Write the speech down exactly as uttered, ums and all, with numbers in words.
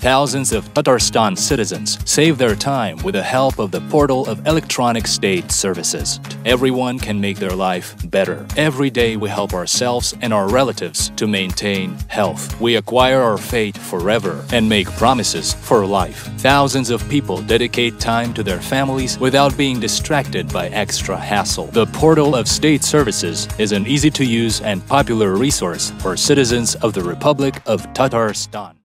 Thousands of Tatarstan citizens save their time with the help of the portal of electronic state services. Everyone can make their life better. Every day we help ourselves and our relatives to maintain health. We acquire our fate forever and make promises for life. Thousands of people dedicate time to their families without being distracted by extra hassle. The portal of state services is an easy-to-use and popular resource for citizens of the Republic of Tatarstan.